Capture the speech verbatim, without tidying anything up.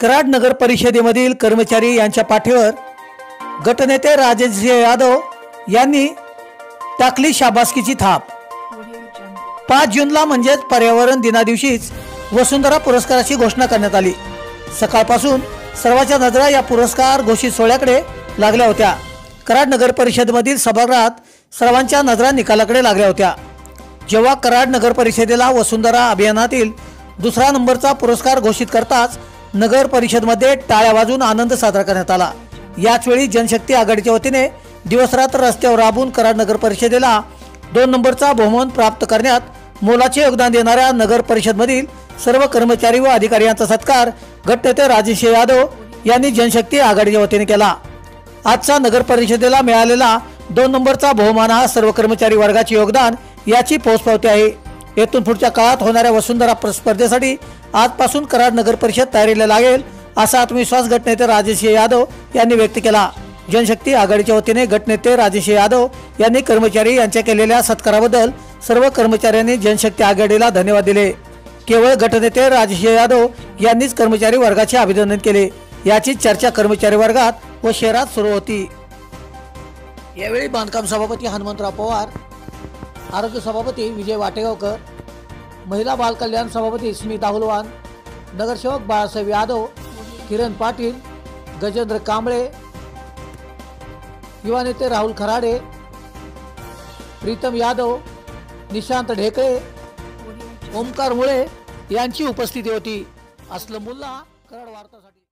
कराड नगर परिषदेमधील कर्मचारी यांच्या पाठीवर गटनेते राजेश यादव यांनी टाकली शाबासकीची थाप। पाच जूनला म्हणजेच पर्यावरण दिनादिवशीच वसुंधरा पुरस्काराची घोषणा करण्यात आली। सकाळपासून सर्वांच्या नजरा या पुरस्कार घोषित सोहळ्याकडे लागल्या होत्या। कराड नगर परिषदेमधील सभागृहात सर्वांच्या नजरा निकालाकडे लागल्या होत्या। जेव्हा कराड नगर परिषदेला वसुंधरा अभियानातील दुसरा नंबरचा पुरस्कार घोषित करताच नगर परिषदमध्ये टाळ्या वाजवून आनंद साजरा करण्यात आला। याचवेळी जनशक्ती आघाडीच्या वतीने दिवसरात्र रस्त्यावर राबून कराड नगर परिषदेला दोन नंबरचा बहुमान प्राप्त करण्यात मोलाचे योगदान देणाऱ्या नगर परिषदमधील सर्व कर्मचारी व अधिकारी यांचा सत्कार गटनेते राजेश यादव यांनी जनशक्ती आघाडीच्या वतीने केला। आजचा नगर परिषदेला मिळालेला दोन नंबरचा बहुमान हा सर्व कर्मचारी वर्गाचे योगदान याची पोचपावती आहे। येथून पुढच्या काळात होणाऱ्या वसुंधरा स्पर्धेसाठी आजपासून कराड नगर परिषद तयारीला लागेल असा आत्मविश्वास गटनेते राजेश यादव यांनी व्यक्त केला। जनशक्ती आघाडीच्या वतीने गटनेते राजेश यादव यांनी कर्मचारी यांच्या केलेल्या सत्काराबद्दल सर्व कर्मचाऱ्यांनी जनशक्ती आघाडीला धन्यवाद दिले। केवळ गटनेते राजेश यादव यांनीच कर्मचारी वर्गाचे अभिनंदन केले। याची चर्चा कर्मचारी वर्गात व शहरात सुरू होती। यावेळी बांधकाम सभापती हनुमंतराव पवार, आरोग्य सभापती विजय वाटेगावकर, महिला बाल कल्याण सभापती स्मिता हुलवान, नगरसेवक बाळासाहेब यादव, किरण पाटील, गजेंद्र कांबळे, युवा नेते राहुल खराडे, प्रीतम यादव, निशांत ढेकळे, ओमकार मुळे यांची उपस्थिती होती। असलम मुल्ला, कराड वार्तासाठी।